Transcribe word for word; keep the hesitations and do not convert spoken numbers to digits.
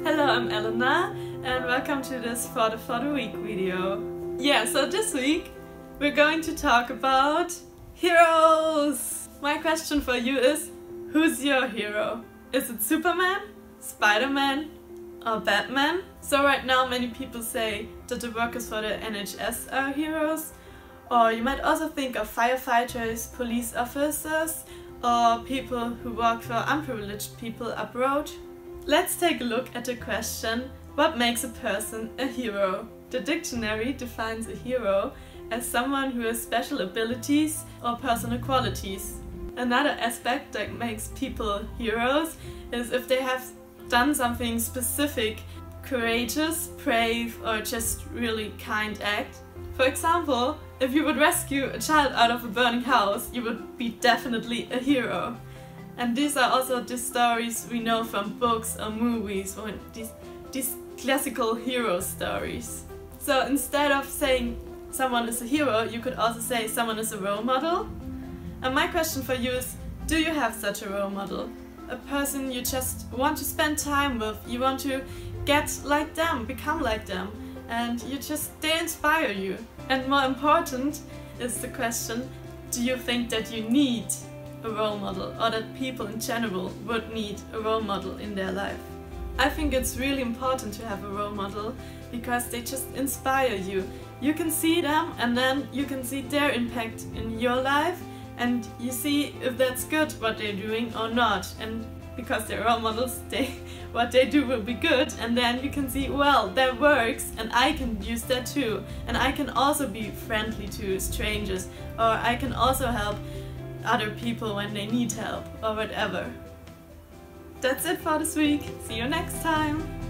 Hello, I'm Elena and welcome to this Photo for the Week video. Yeah, so this week we're going to talk about heroes! My question for you is, who's your hero? Is it Superman, Spider-Man or Batman? So right now many people say that the workers for the N H S are heroes, or you might also think of firefighters, police officers, or people who work for unprivileged people abroad. Let's take a look at the question, what makes a person a hero? The dictionary defines a hero as someone who has special abilities or personal qualities. Another aspect that makes people heroes is if they have done something specific, courageous, brave, or just really kind act. For example, if you would rescue a child out of a burning house, you would be definitely a hero. And these are also the stories we know from books or movies, or these, these classical hero stories. So instead of saying someone is a hero, you could also say someone is a role model. And my question for you is, do you have such a role model? A person you just want to spend time with, you want to get like them, become like them, and you just, they inspire you. And more important is the question, do you think that you need a role model, or that people in general would need a role model in their life? I think it's really important to have a role model because they just inspire you. You can see them and then you can see their impact in your life, and you see if that's good what they're doing or not. And because they're role models, they, what they do will be good, and then you can see, well, that works and I can use that too. And I can also be friendly to strangers, or I can also help other people when they need help, or whatever. That's it for this week. See you next time!